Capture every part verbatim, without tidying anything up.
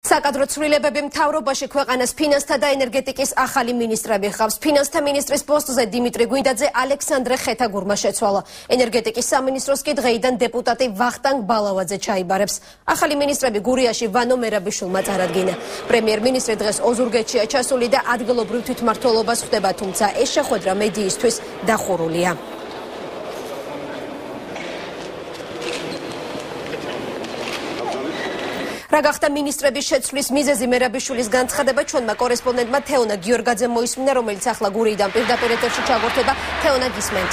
საკადრო ცვლილებები მთავრობაში ქვეყანას ფინანსთა და ენერგეტიკის ახალი მინისტრები ხავს. ფინანსთა მინისტრის პოსტზე დიმიტრი გვინდაძე ალექსანდრე ხეთაგურმა შეცვალა. ენერგეტიკის სამინისტროს კი დღეიდან დეპუტატი ვახტანგ ბალავაძე ჩაიბარებს. ახალი მინისტრები გურიაში ვანო მერაბიშვილმა წარადგინა. პრემიერ-მინისტრი დღეს ოზურგეთშია ჩასული და ადგილობრივ თვითმმართველობას ხვდება, თუმცა ეს შეხვედრა მედიისთვის დახურულია. რა გახდა მინისტრების შეცვლის მიზეზი მერაბიშვილის განცხადება ჩვენმა კორესპონდენტმა თეონა გიორგაძემ მოისმინა, რომელიც ახლა გურიიდან პირდაპირ ეთერში ჩაგვერთვება. თეონა, გისმენთ.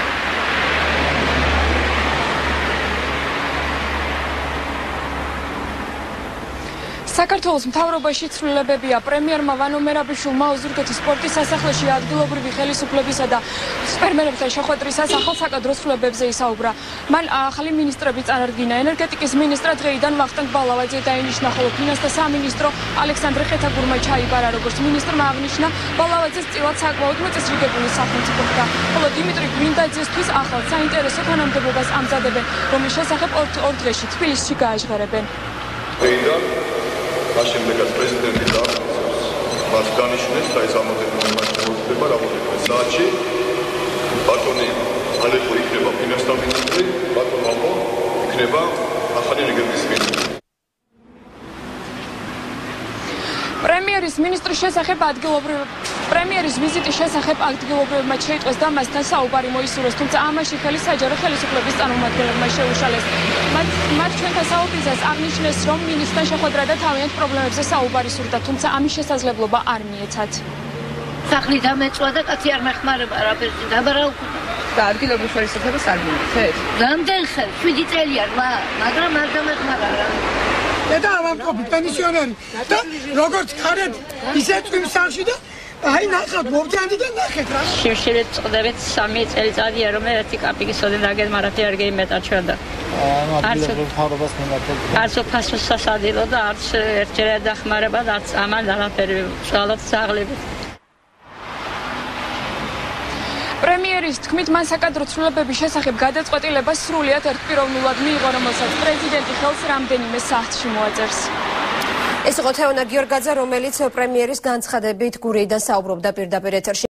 საქართველოს მთავრობაში ცვლილებებია. პრემიერმა ვანო მერაბიშვილმა ოზურგეთის სპორტის სასახლეში ადგილობრივი ხელისუფლებისა და ფერმერებთან შეხვედრისას ახალ საკადრო ცვლილებებზე ისაუბრა. მან ახალი მინისტრები წარადგინა. ენერგეტიკის მინისტრად დღეიდან ვახტანგ ბალავაძე დაინიშნა, ხოლო ფინანსთა სამინისტრო ალექსანდრე ხეთაგურმა ჩაიბარა. როგორც მინისტრმა აღნიშნა, ბალავაძეს წილად საკმაოდ მოწესრიგებული სახელმწიფო ხდა, ხოლო დიმიტრი გვინდაძესთვის ახალ საინტერესო თანამდებობას ამზადებენ, რომლის შესახებ ორ დღეში თბილისში გააჟღერებენ. Აშენებაც პრეზიდენტი დაახსოვს, მას დანიშნეს და ეს ამოწმება მოხდება რამოდენიმე საათში. ბატონი ალეკო იქნება ფინანსთა მინისტრი, ბატონ ვაკო იქნება ახალი ენერგეტიკის მინისტრი. პრემიერის მინისტრის შესახებ ადგილობრივ პრემიერის ვიზიტის შესახებ ადგილობრივმა შეიტყვეს და მასთან საუბარი მოისურვეს, თუმცა ამაში ხელი საჯარო ხელისუფლების წარმომადგენლებმა შეუშალეს. მათ მათ ჩვენთან საუბრისას აღნიშნეს, რომ მინისტრთან შეხვედრა და თავიანთ პრობლემებზე საუბარი სურდა, თუმცა ამის შესაძლებლობა არ მიეცათ. სახლი დამეწვა და კაცი არ მეხმარება რა ფერში დაბარაუქუნა. და ადგილობრივ ხელისუფლებას არ მიეცეთ? რამდენ ხელ? შვიდი წელია რა, მაგრამ არ დამეხმარა რა. და ავამყოფი პენსიონერი და როგორც ხარეთ ისე წვიმს სახლში და აი ნახავთ მოვდიანდი და ნახეთ რა. შევშელეთ წოდებით სამი წელიწადია რომ ერთი კაპიკისოდენ დაგეთ მარათი არ გეიმეტა ჩვენ და არც მთავრობას მიმართეთ. არც ფასოს სასადილო და არც ერთჯერად დახმარება და არც ამან არაფერი უშუალოდ საღლები. პრემიერის თქმით, მან საკადრო ცვლილებების შესახებ გადაწყვეტილება სრულიად ერთპიროვნულად მიიღო, რომელსაც პრეზიდენტი ხელს რამდენიმე საათში მოაწერს. ეს იყო თეონა გიორგაძე, რომელიც პრემიერის განცხადებით გურიიდან საუბრობდა პირდაპირ ეთერში.